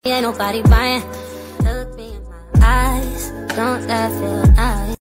Ain't nobody buying. Look me in my eyes, don't that feel nice?